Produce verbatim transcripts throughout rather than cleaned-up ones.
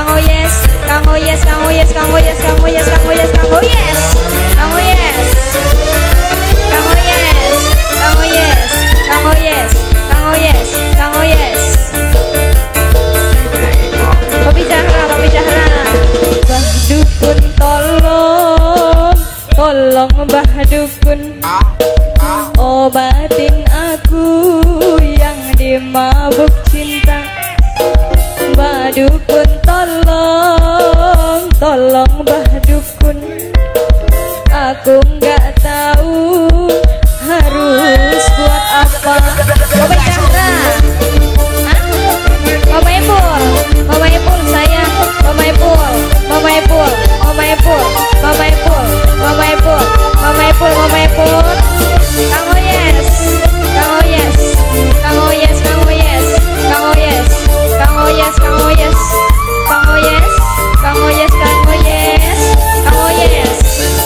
Kang Oyes, Kang Oyes, Kang Oyes, Kang Oyes, Kang Oyes, Kang Oyes, Kang Oyes, Kang Oyes, Kang Oyes, Kang Oyes, Kang Oyes, Kang Oyes, Kang Oyes. Papi Zahra, Papi Zahra. Mbah Dukun tolong, tolong Mbah Dukun, obatin aku yang dimabuk cinta. Mbah Dukun tolong, tolong Mbah Dukun, aku nggak tahu harus buat apa. Bapak Chandra, Mama Ipul, Mama Ipul sayang, Mama Ipul, Mama Ipul, Mama Ipul, Mama Ipul, Mama Ipul, Mama Ipul, Mama Ipul. Kang Oyes, Kang Oyes, Kang Oyes, Kang Oyes, Kang Oyes, Kang Oyes, Kang Oyes, Kang Oyes, Kang Oyes, Kang Oyes, Kang Oyes.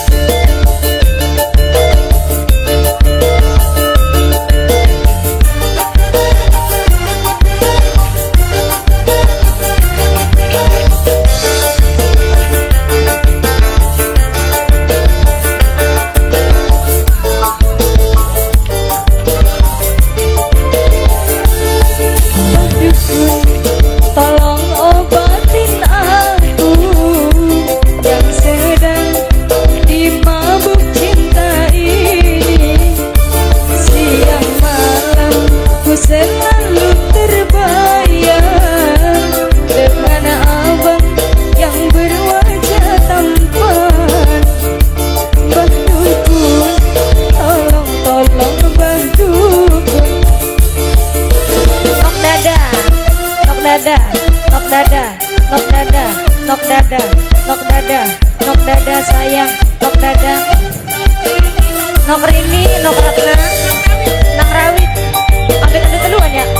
Tolong obatin aku yang sedang dimabuk cinta ini. Siang malam ku selalu terbayang dengan abang yang berwajah tampan. Mbah Dukun, tolong tolong Mbah Dukun. Nok dada, nok dada, nok dada, nok dada, nok dada, nok dada, nok dada sayang, nok dada. Nok Rini, nok Ratna, nang rawit, ambil ada teluan ya.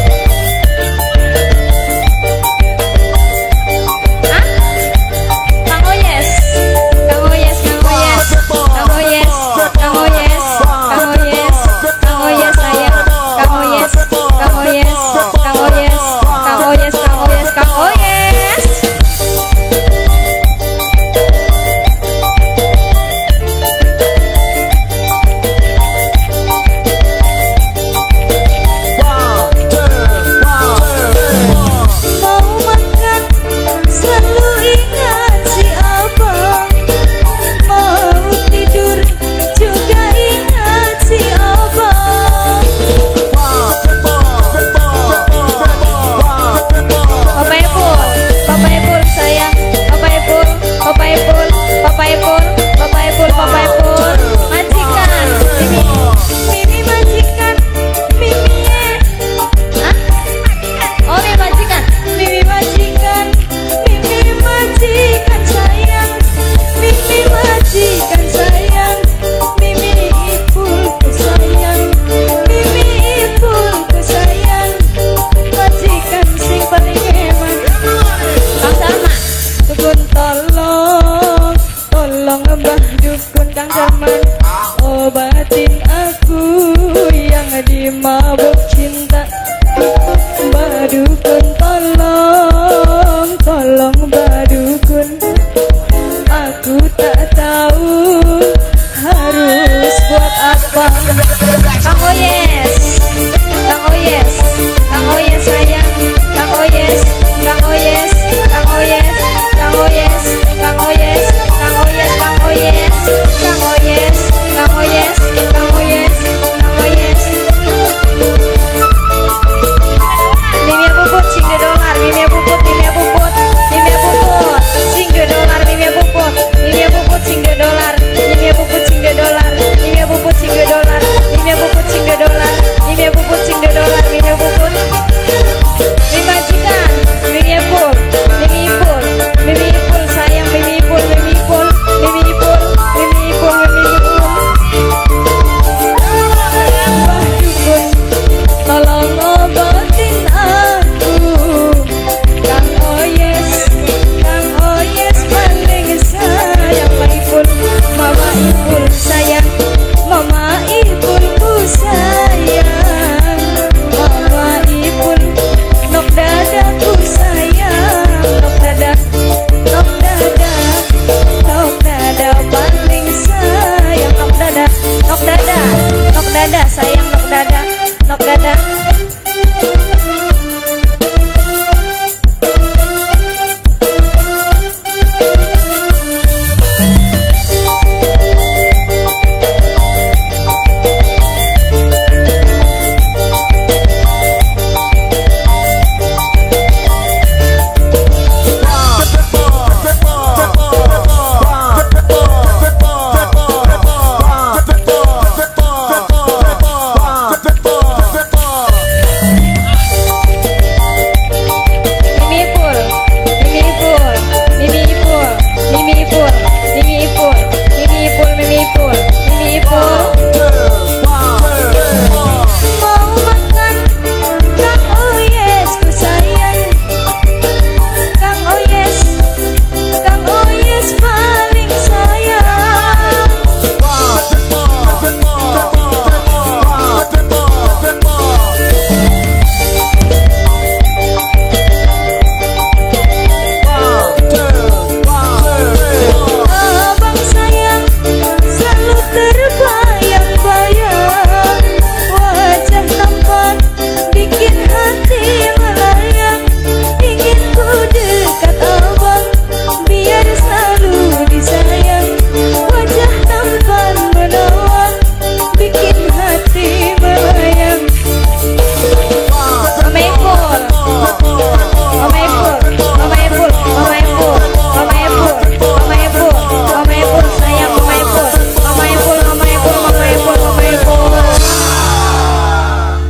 Hah? Kang Oyes, Kang Oyes, Kang Oyes, Kang Oyes, Kang Oyes, Kang Oyes, Kang Oyes sayang, Kang Oyes, Kang Oyes, Kang Oyes, Kang Oyes, Kang Oyes, Kang Oyes. Mau makan selalu ingat si abang, mau tidur juga ingat si abang. Papa Ipul, Papa Ipul sayang, Papa Ipul, Papa Ipul, Papa Ipul, Papa Ipul, Papa Ipul. Majikan, Mimi, Mimi majikan, Mimi. Hah? Oh Mimi majikan, Mimi majikan, Mimi majikan sayang, Mimi majikan sayang, Mimi Ipulku sayang, Mimi Ipulku sayang, majikan sing paling hebat. Kang Salma, Dukun tolong, tolong Mbah Dukun. Kang Salman, obatin aku yang dimabuk cinta. Mbah Dukun tolong, tolong Mbah Dukun, aku tak tahu harus buat apa. Kang Oyes, Kang Oyes, Kang Oyes sayang, Kang Oyes, Kang Oyes, Kang Oyes, Kang Oyes, Kang Oyes, Kang Oyes, Kang Oyes, Kang Oyes.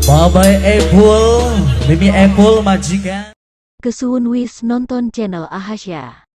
Mama Epul, Mimi Epul majikan. Kesuwun wis nonton channel Ahasya.